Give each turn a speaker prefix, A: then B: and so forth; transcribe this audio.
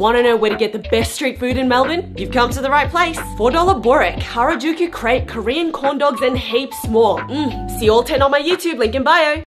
A: Want to know where to get the best street food in Melbourne? You've come to the right place. $4 Borek, Harajuku crepe, Korean corn dogs and heaps more. See all 10 on my YouTube, link in bio.